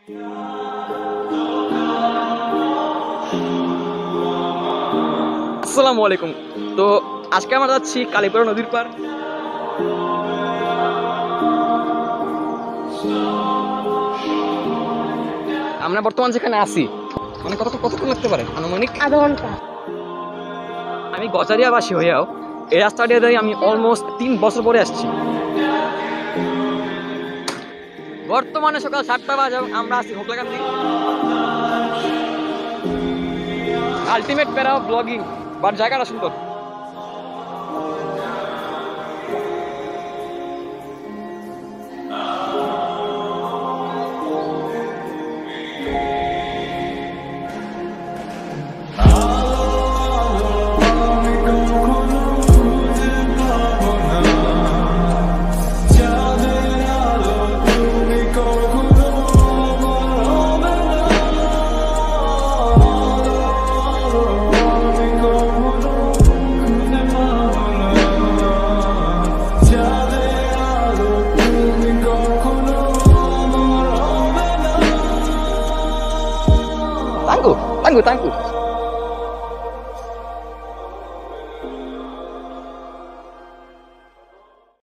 আসসালামু আলাইকুম। তো আজকে আমরা যাচ্ছি কালীপুরা নদীর পার। আমরা বর্তমান যেখানে আছি মানে কতক্ষণ লাগতে পারে? আনুমানিক আধা ঘন্টা। আমি গজারিয়াবাসী হইয়াও এই রাস্তাটা দিয়ে আমি অলমোস্ট 3 বছর পরে আসছি। বর্তমানে সকাল 7টা বাজে, আমরা আছি হোকলাকান্দি। আলটিমেট প্যারা ব্লগিং, বাট জায়গাটা সুন্দর। Tangguh.